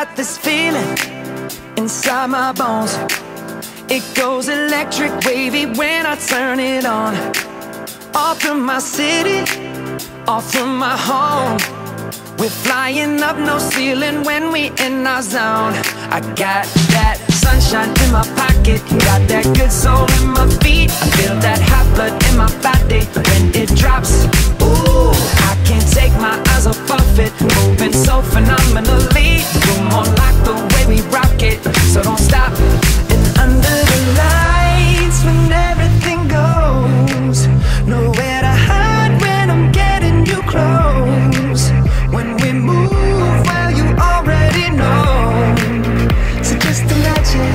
got this feeling inside my bones. It goes electric wavy when I turn it on. Off from my city, off from my home. We're flying up, no ceiling when we in our zone. I got that sunshine in my pocket, got that good soul in my feet. I feel that hot blood in my body when it drops. Ooh, I can't take my eyes off of it, moving so phenomenally. You're more like the way we rock it, so don't stop. And under the lights when everything goes, nowhere to hide when I'm getting you close. When we move, well, you already know. So just imagine.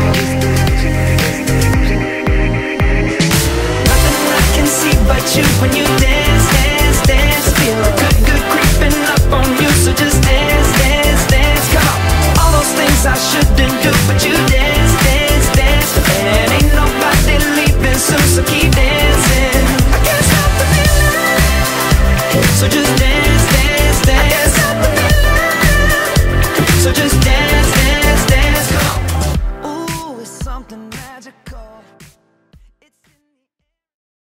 Nothing I can see but you when you dance, dance, dance. Feel good, good creeping up on you. So just dance, dance, dance. Come on. All those things I shouldn't do, but you dance, dance, dance. And ain't nobody leaving soon, so keep dancing. I can't stop the feeling. So just dance.